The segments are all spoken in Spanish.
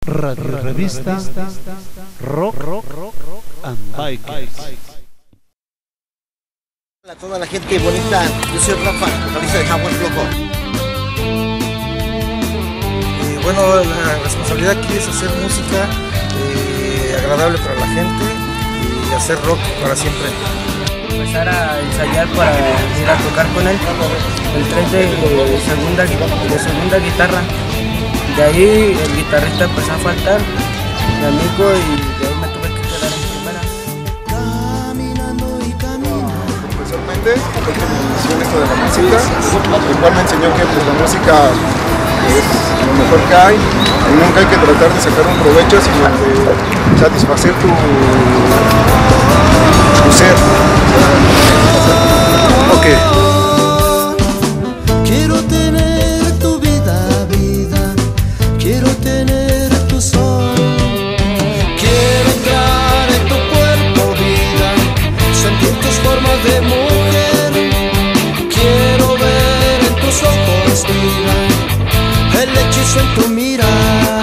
Radio Revista Rock and Bikers. Hola a toda la gente bonita, yo soy Rafa, vocalista de Jaguar Flojo. Bueno, la responsabilidad aquí es hacer música agradable para la gente y hacer rock para siempre. Empezar a ensayar para ir a tocar con él, el tren de segunda guitarra. De ahí el guitarrista empezó a faltar, mi amigo, y de ahí me tuve que quedar en primera. Profesionalmente, fue que me inició esto de la música, el cual me enseñó que pues, la música es lo mejor que hay y nunca hay que tratar de sacar un provecho, sino de satisfacer tu ser. Ok. Quiero tener tu vida, vida, quiero tener tu sol, quiero entrar en tu cuerpo, vida, sentir tus formas de mujer, quiero ver en tus ojos, vida, el hechizo en tu mirar.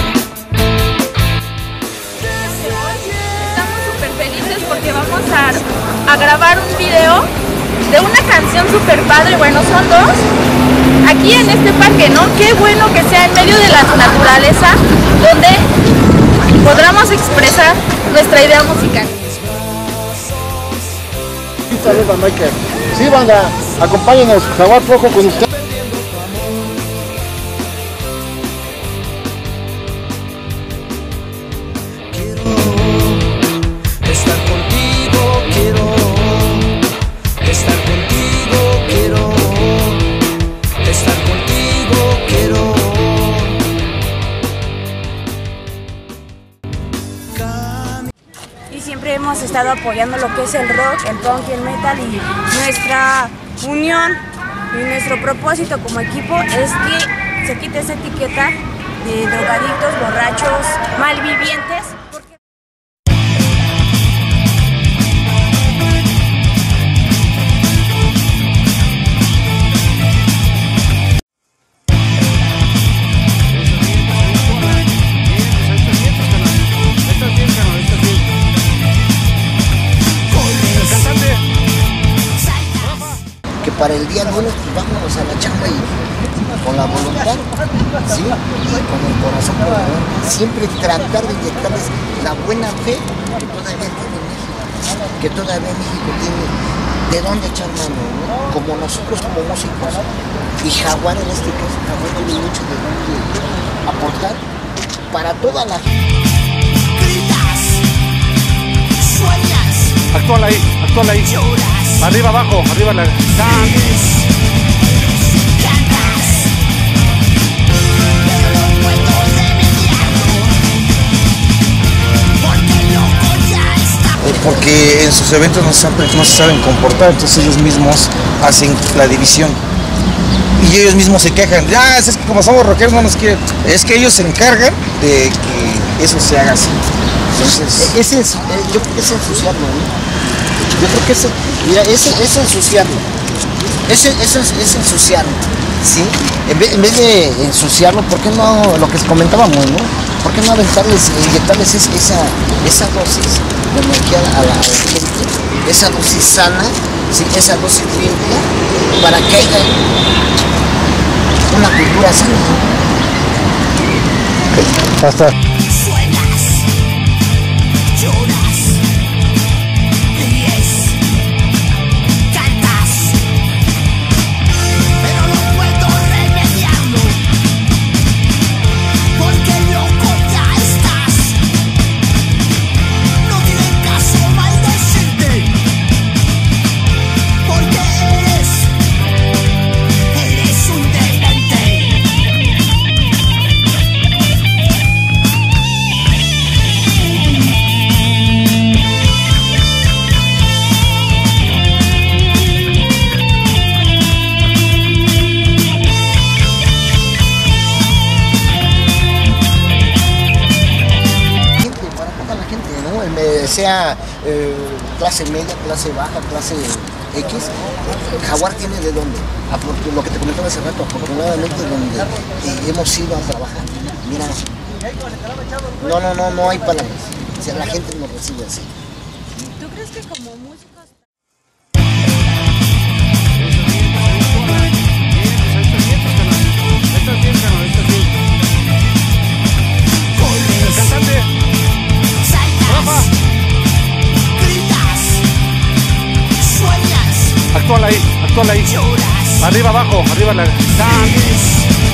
Estamos súper felices porque vamos a grabar un video de una canción súper padre. Bueno, son dos, aquí en este parque, ¿no? Qué bueno que sea en medio de la naturaleza, donde podamos expresar nuestra idea musical. Saludos, Michael. Sí, banda, acompáñenos, Jaguar Flojo con usted. Estar contigo, quiero estar contigo, quiero estar contigo, quiero. Y siempre hemos estado apoyando lo que es el rock, el punk y el metal, y nuestra unión y nuestro propósito como equipo es que se quite esa etiqueta de drogadictos, borrachos, malvivientes. Que para el día lunes pues vámonos a la chamba y con la voluntad, ¿sí? Y con el corazón por favor, siempre tratar de inyectarles la buena fe que todavía tiene México, que todavía México tiene de dónde echar mano, ¿no? Como nosotros como músicos, y Jaguar en este caso, Jaguar tiene mucho de dónde aportar para toda la gente. Gritas, sueñas, Actual ahí. lloras, Arriba, abajo, arriba la. cantas, pero no puedo remediarlo, porque loco ya está. Porque en sus eventos no se saben comportar, entonces ellos mismos hacen la división. Y ellos mismos se quejan, es que como somos rockeros no nos quieren. Es que ellos se encargan de que eso se haga así. Entonces, yo creo que es ensuciarlo, ¿no? Yo creo que es ensuciarlo. Es ensuciarlo, ¿sí? En vez de ensuciarlo, ¿por qué no, lo que comentábamos, ¿no? ¿Por qué no inyectarles esa dosis de energía a la gente? Esa dosis sana, ¿sí? Esa dosis limpia, para que haya una cultura sana. Hasta. Sueñas, lloras, ríes, cantas, pero no puedo remediarlo, porque loco ya estás. No tiene caso maldecirte, porque eres un demente. Para toda la gente, ¿no? Sea clase media, clase baja, clase X, Jaguar tiene de dónde. Lo que te comentaba hace rato, afortunadamente donde hemos ido a trabajar. Mira, No hay palabras. O sea, la gente nos recibe así. ¿Tú crees que como músicos... Actúala ahí. Arriba, abajo, arriba la...